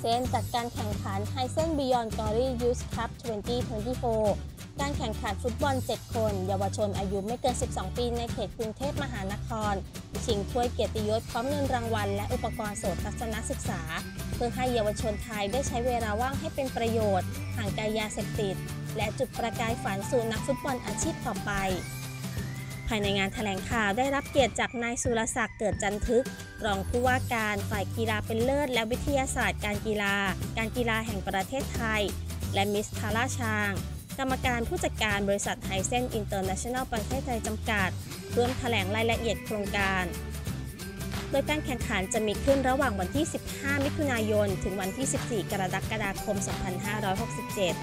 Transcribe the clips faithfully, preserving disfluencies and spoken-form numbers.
เซนจัดการแข่งขันไฮเซน Beyond Glory Youth Cup สองพันยี่สิบสี่ การแข่งขันฟุตบอล เจ็ด คน เยาวชนอายุไม่เกิน สิบสอง ปีในเขตกรุงเทพมหานครชิงถ้วยเกียรติยศพร้อมเงินรางวัลและอุปกรณ์โสตทัศนศึกษาเพื่อให้เยาวชนไทยได้ใช้เวลาว่างให้เป็นประโยชน์ห่างไกลยาเสพติดและจุดประกายฝันสู่นักฟุตบอลอาชีพต่อไปภายในงานแถลงข่าวได้รับเกียรติจากนายสุรศักดิ์เกิดจันทึกรองผู้ว่าการฝ่ายกีฬาเป็นเลิศและวิทยาศาสตร์การกีฬาการกีฬาแห่งประเทศไทยและมิสทาร่าชางกรรมการผู้จัดการบริษัทไฮเซนอินเตอร์เนชั่นแนลประเทศไทยจำกัดร่วมแถลงรายละเอียดโครงการโดยการแข่งขันจะมีขึ้นระหว่างวันที่ สิบห้า มิถุนายน ถึงวันที่ สิบสี่ กรกฎาคม สองพันห้าร้อยหกสิบเจ็ด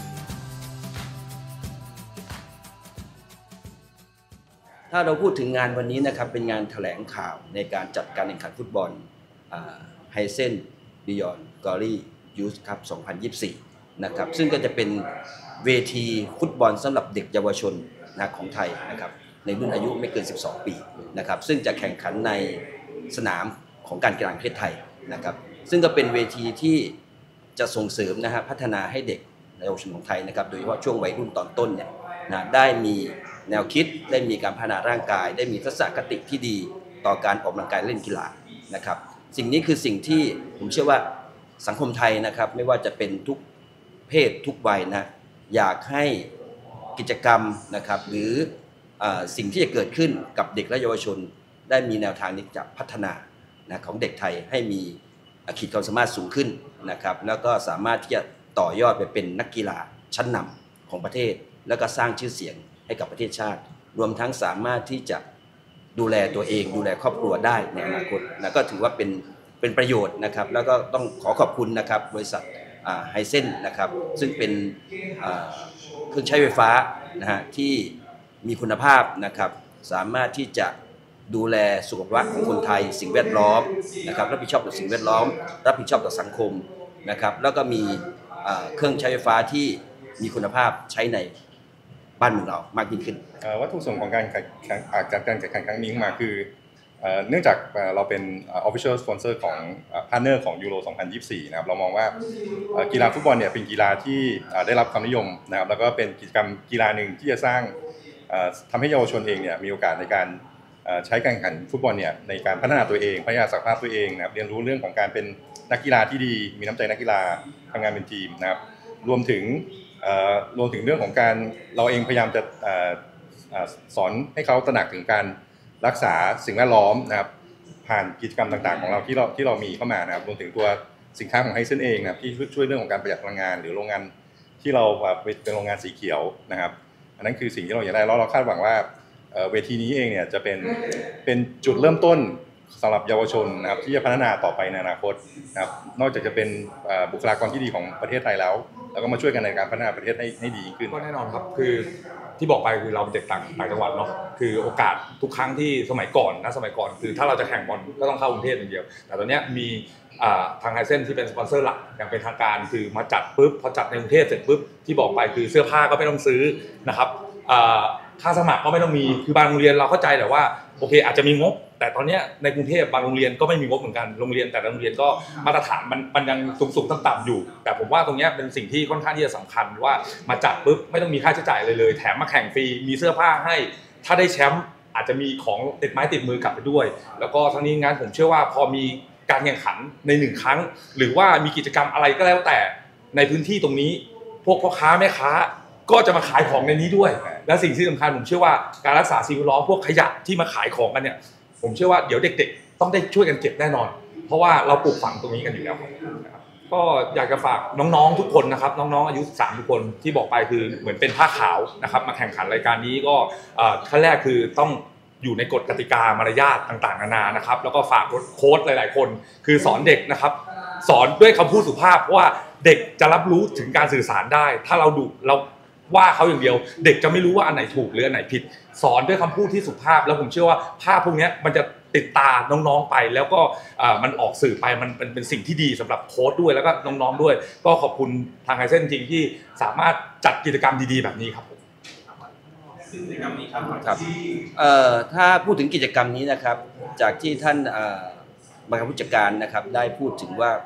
ถ้าเราพูดถึงงานวันนี้นะครับเป็นงานแถลงข่าวในการจัดการแข่งขันฟุตบอลไฮเซน Beyond Glory Youth Cup สองพันยี่สิบสี่นะครับซึ่งก็จะเป็นเวทีฟุตบอลสำหรับเด็กเยาวชนนะของไทยนะครับในรุ่นอายุไม่เกิน สิบสอง ปีนะครับซึ่งจะแข่งขันในสนามของการกีฬาแห่งประเทศไทยนะครับซึ่งก็เป็นเวทีที่จะส่งเสริมนะฮะพัฒนาให้เด็กเยาวชนของไทยนะครับโดยเฉพาะช่วงวัยรุ่นตอนต้นเนี่ยนะได้มีแนวคิดได้มีการพัฒนาร่างกายได้มีทัศนคติที่ดีต่อการออกกำลังกายเล่นกีฬานะครับสิ่งนี้คือสิ่งที่ผมเชื่อว่าสังคมไทยนะครับไม่ว่าจะเป็นทุกเพศทุกวัยนะอยากให้กิจกรรมนะครับหรือสิ่งที่จะเกิดขึ้นกับเด็กและเยาวชนได้มีแนวทางนี้จะพัฒนานะของเด็กไทยให้มีขีดความสามารถสูงขึ้นนะครับแล้วก็สามารถที่จะต่อยอดไปเป็นนักกีฬาชั้นนำของประเทศแล้วก็สร้างชื่อเสียงให้กับประเทศชาติรวมทั้งสามารถที่จะดูแลตัวเองดูแลครอบครัวได้ในอนาคตนะก็ถือว่าเป็นเป็นประโยชน์นะครับแล้วก็ต้องขอขอบคุณนะครับบริษัทไฮเซนนะครับซึ่งเป็นเครื่องใช้ไฟฟ้านะฮะที่มีคุณภาพนะครับสามารถที่จะดูแลสุขภาพของคนไทยสิ่งแวดล้อมนะครับรับผิดชอบต่อสิ่งแวดล้อมรับผิดชอบต่อสังคมนะครับแล้วก็มีเครื่องใช้ไฟฟ้าที่มีคุณภาพใช้ในบ้านเมืองเรามากยิ่งขึ้นวัตถุประสงค์ของการจัดการแข่งขันครั้งนี้มาคือเนื่องจากเราเป็น official sponsor ของ partner ของยูโรสองพันยี่สิบสี่นะครับเรามองว่ากีฬาฟุตบอลเนี่ยเป็นกีฬาที่ได้รับความนิยมนะครับแล้วก็เป็นกิจกรรมกีฬาหนึ่งที่จะสร้างทำให้เยาวชนเองเนี่ยมีโอกาสในการใช้การแข่งขันฟุตบอลเนี่ยในการพัฒนาตัวเองพัฒนาศักยภาพตัวเองนะครับเรียนรู้เรื่องของการเป็นนักกีฬาที่ดีมีน้ำใจนักกีฬาทำงานเป็นทีมนะครับรวมถึงรวมถึงเรื่องของการเราเองพยายามจะสอนให้เขาตระหนักถึงการรักษาสิ่งแวดล้อมนะครับผ่านกิจกรรมต่างๆของเราที่เราที่เรามีเข้ามานะครับรวมถึงตัวสินค้าของไฮเซนเองนะครับที่ช่วยเรื่องของการประหยัดพลังงานหรือโรงงานที่เราเป็นโรงงานสีเขียวนะครับอันนั้นคือสิ่งที่เราอยากได้แล้วเราคาดหวังว่าเวทีนี้เองเนี่ยจะเป็นเป็นจุดเริ่มต้นสำหรับเยาวชนนะครับที่จะพัฒนาต่อไปในอนาคตนะครับนอกจากจะเป็นบุคลากรที่ดีของประเทศไทยแล้วแล้วก็มาช่วยกันในการพัฒนาประเทศให้ให้ดีขึ้นก็แน่นอนครับคือที่บอกไปคือเราเป็นเด็กต่างต่างจังหวัดเนาะคือโอกาสทุกครั้งที่สมัยก่อนนะสมัยก่อนคือถ้าเราจะแข่งบอลก็ต้องเข้ากรุงเทพอย่างเดียวแต่ตอนนี้มีทางไฮเซนที่เป็นสปอนเซอร์หลักอย่างเป็นทางการคือมาจัดปุ๊บพอจัดในกรุงเทพเสร็จปุ๊บที่บอกไปคือเสื้อผ้าก็ไม่ต้องซื้อนะครับค่าสมัครก็ไม่ต้องมีคือบางโรงเรียนเราเข้าใจแต่ว่าโอเคอาจจะมีงบแต่ตอนนี้ในกรุงเทพบางโรงเรียนก็ไม่มีงบเหมือนกันโรงเรียนแต่ละโรงเรียนก็มาตรฐานมันมันยังสูงๆต่ำๆอยู่แต่ผมว่าตรงนี้เป็นสิ่งที่ค่อนข้างที่จะสำคัญว่ามาจัดปุ๊บไม่ต้องมีค่าใช้จ่ายเลยเลยแถมมาแข่งฟรีมีเสื้อผ้าให้ถ้าได้แชมป์อาจจะมีของติดไม้ติดมือกลับไปด้วยแล้วก็ทั้งนี้งานผมเชื่อว่าพอมีการแข่งขันในหนึ่งครั้งหรือว่ามีกิจกรรมอะไรก็แล้วแต่ในพื้นที่ตรงนี้พวกพ่อค้าแม่ค้าก็จะมาขายของในนี้ด้วยและสิ่งที่สำคัญผมเชื่อว่าการรักษาสิ่งแวดล้อมพวกขยะที่มาขายของกันเนี่ยผมเชื่อว่าเดี๋ยวเด็กๆต้องได้ช่วยกันเก็บแน่นอนเพราะว่าเราปลูกฝังตรงนี้กันอยู่แล้วครับก็อยากจะฝากน้องๆทุกคนนะครับน้องๆอายุสามทุกคนที่บอกไปคือเหมือนเป็นผ้าขาวนะครับมาแข่งขันรายการนี้ก็ขั้นแรกคือต้องอยู่ในกฎกติกามารยาทต่างๆนานานะครับแล้วก็ฝากโค้ชหลายๆคนคือสอนเด็กนะครับสอนด้วยคำพูดสุภาพเพราะว่าเด็กจะรับรู้ถึงการสื่อสารได้ถ้าเราดุเราว่าเขาอย่างเดียวเด็กจะไม่รู้ว่าอันไหนถูกหรืออันไหนผิดสอนด้วยคำพูดที่สุภาพแล้วผมเชื่อว่าภาพพวกนี้มันจะติดตาน้องๆไปแล้วก็มันออกสื่อไปมันเป็นสิ่งที่ดีสำหรับโค้ชด้วยแล้วก็น้องๆด้วยก็ขอบคุณทางไฮเซนจริงที่สามารถจัดกิจกรรมดีๆแบบนี้ครับกิจกรรมนี้ครับครับถ้าพูดถึงกิจกรรมนี้นะครับจากที่ท่านบรรณาธิการนะครับได้พูดถึงว่า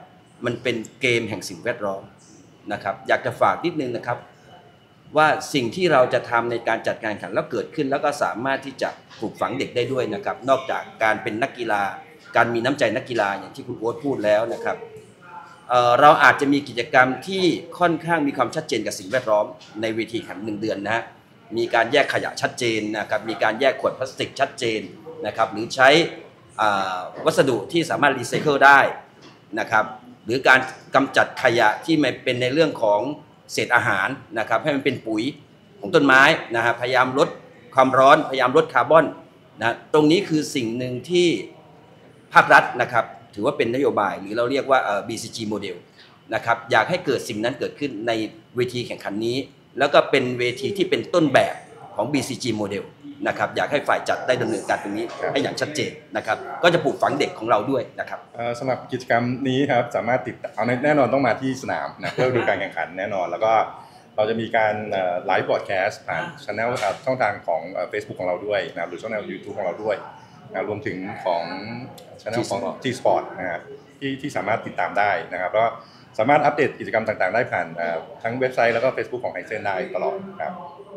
มันเป็นเกมแห่งสิ่งแวดล้อมนะครับอยากจะฝากนิดนึงนะครับว่าสิ่งที่เราจะทำในการจัดการแข่งขันแล้วเกิดขึ้นแล้วก็สามารถที่จะปลูกฝังเด็กได้ด้วยนะครับนอกจากการเป็นนักกีฬาการมีน้ำใจนักกีฬาอย่างที่คุณโอ๊ตพูดแล้วนะครับ เอ่อเราอาจจะมีกิจกรรมที่ค่อนข้างมีความชัดเจนกับสิ่งแวดล้อมในเวทีแข่งขันหนึ่งเดือนนะฮะมีการแยกขยะชัดเจนนะครับมีการแยกขวดพลาสติกชัดเจนนะครับหรือใช้วัสดุที่สามารถรีไซเคิลได้นะครับหรือการกำจัดขยะที่มันเป็นในเรื่องของเศษอาหารนะครับให้มันเป็นปุ๋ยของต้นไม้นะฮะพยายามลดความร้อนพยายามลดคาร์บอนนะตรงนี้คือสิ่งหนึ่งที่ภาครัฐนะครับถือว่าเป็นนโยบายหรือเราเรียกว่า บี ซี จี Model นะครับอยากให้เกิดสิ่งนั้นเกิดขึ้นในเวทีแข่งขันนี้แล้วก็เป็นเวทีที่เป็นต้นแบบของ บี ซี จี Model นะครับอยากให้ฝ่ายจัดได้ดำเนินการตรงนี้ให้อย่างชัดเจนนะครับก็จะปลูกฝังเด็กของเราด้วยนะครับสำหรับกิจกรรมนี้ครับสามารถติดเอาแน่นอนต้องมาที่สนามนะเพื่อดูการแข่งขันแน่นอนแล้วก็เราจะมีการไลฟ์บอดแคสต์ผ่านช่องช่องทางของ Facebook ของเราด้วยนะหรือช่องทาง YouTube ของเราด้วยนะรวมถึงของช่องของ G-Sport นะครับที่ที่สามารถติดตามได้นะครับแล้วสามารถอัปเดตกิจกรรมต่างๆได้ผ่านทั้งเว็บไซต์แล้วก็ Facebook ของไฮเซนได้ตลอดครับ